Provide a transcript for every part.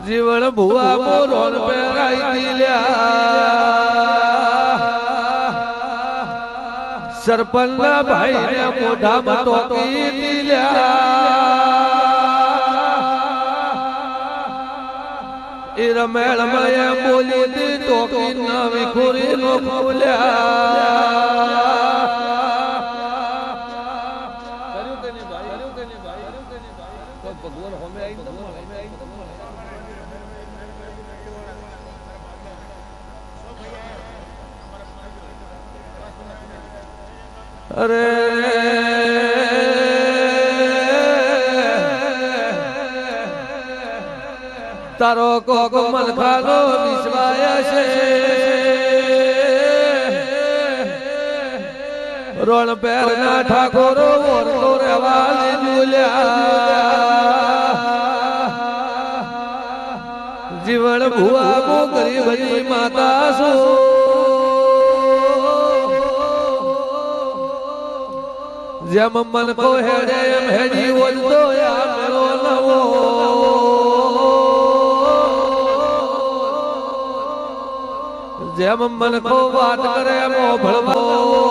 જીવન ભુવા મોરોન પહેરાઈ દીલ્યા સરપંચના ભાઈને મોઢામાં ટોકી દીલ્યા એ રમેળ મળે બોલી દી ટોકી નવી ખોરી નો બોલ્યા ભગવાન હોમે આવી અરે તારો કોક મલખાનો વિશ્વાય છે રોણ પેર ના ઠાકોરો ઓરતો રેવા લીધુલ્યા જીવન ભુવા મો ગરીબની માતા છો જેમ મન કો હેડે એમ હેડી બોલતો આ મેળો નવો જેમ મન કો વાત કરે એમ ભળવો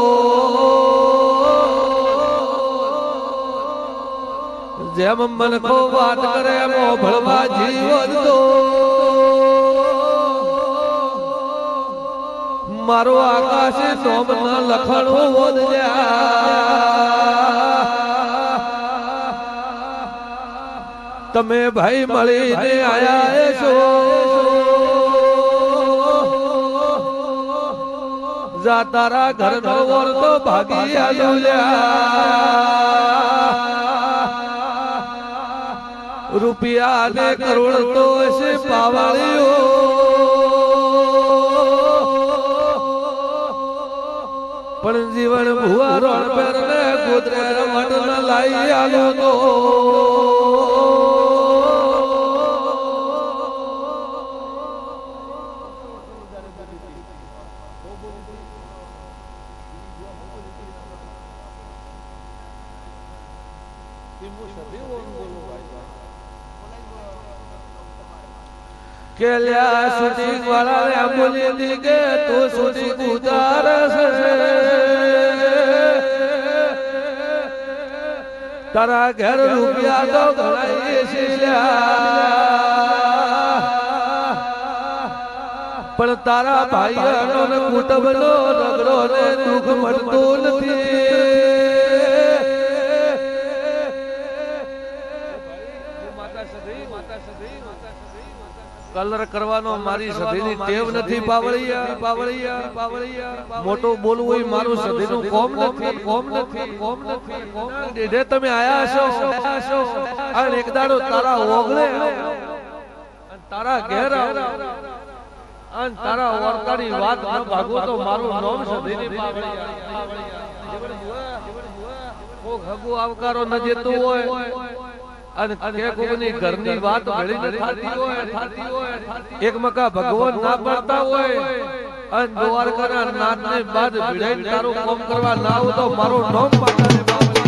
જેમ મન કો વાત કરે એમ ભળવા જીવતો મારો આકાશ સોમ ના લખણો વધ્યા તમે ભાઈ મળીને આયા છો જા તારા ઘર નો વર તો ભાગી આલુલ્યા રૂપિયા ને કરોડ તો છે પાવાળીઓ પણ જીવન ભુવા રોડ પર ને ગોદરે રમટ ન લાઈ આલો તો કે લ્યા શૂટિંગ વાળા ને બોલી દી કે તું શૂટિંગ ઉતારસ તારા ઘર રૂપિયા તો ઘણાઈ છે પણ તારા ભાઈઓનો ને કુટુંબનો રગડો ને દુઃખ મળતું નથી કલર કરવાનો મારી સધીની ટેવ નથી પાવળિયા મોટો બોલવું હોય મારું સધીનું કોમ નથી જે તમે આયા છો અને એક દાડો તારા ઓગળે તારા ઘેર અને તારા વર્તાની વાત ન ભાગો તો મારું નામ સધીની પાવળિયા કોક હગુ આવકારો ન દેતો હોય અને કે કોની ઘરની વાત ભળી ન થાતી હોય એક મકા ભગવાન ના પડતા હોય અને દ્વારકાના નાથને બાદ ભીડાઈ તારું કામ કરવા ના આવું તો મારું નામ પાટાને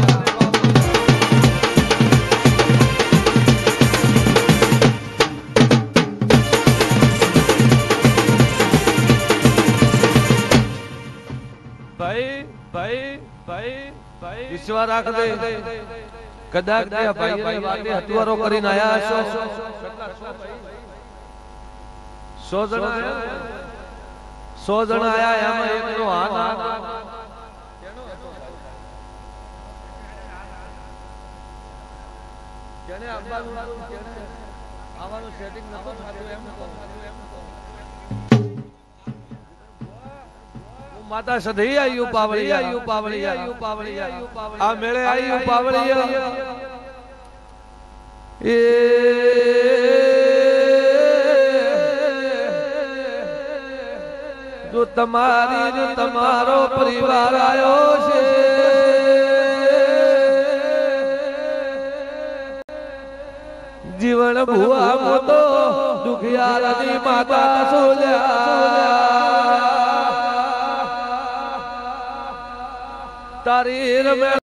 ભાઈ વિશ્વાસ રાખ દે કદાચ ભાઈ વાતે હથવારો કરીને આયા છો 100 જણા આયા એમાં એકનો હા કેને આવવાનું સેટિંગ નતો થતું એમ માતા સધી આયુ પાવળિયા આ મેળે આયુ પાવળિયા એ જો તમારો પરિવાર આયો છે જીવન ભુવા મોતો દુખિયારની માતા સોલ્યા તારી રમે